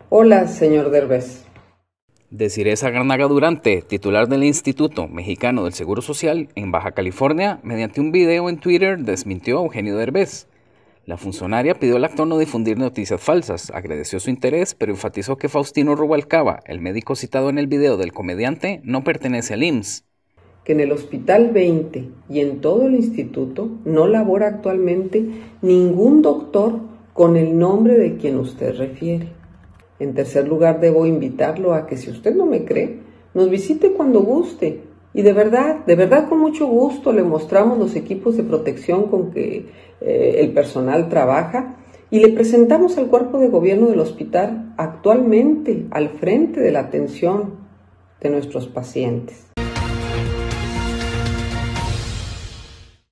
Hola, señor Derbez. Desiree Sagarnaga Durante, titular del Instituto Mexicano del Seguro Social en Baja California, mediante un video en Twitter desmintió a Eugenio Derbez. La funcionaria pidió al actor no difundir noticias falsas, agradeció su interés, pero enfatizó que Faustino Rubalcaba, el médico citado en el video del comediante, no pertenece al IMSS. Que en el Hospital 20 y en todo el instituto no labora actualmente ningún doctor con el nombre de quien usted refiere. En tercer lugar, debo invitarlo a que, si usted no me cree, nos visite cuando guste. Y de verdad con mucho gusto le mostramos los equipos de protección con que el personal trabaja y le presentamos al cuerpo de gobierno del hospital actualmente al frente de la atención de nuestros pacientes.